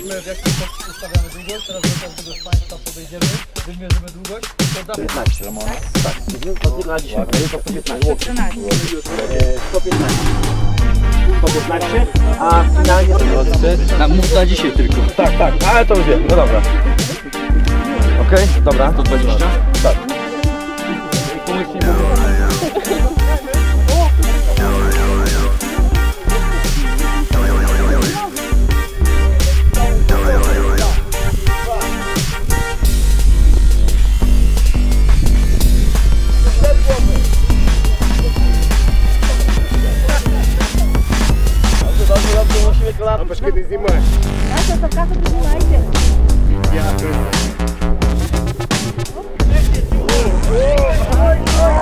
Mówiliśmy w jaki sposób ustawiamy długość, teraz do każdego z Państwa podejdziemy, wymierzymy długość. 15 Ramona. Tak, to na dzisiaj. To 115. 115, a finalnie to mów na dzisiaj tylko. Tak, tak, ale to już wiem, no dobra. Okej, dobra. 120? Tak. А пошли ты снимаешь. Наша собака поднимайте. Я.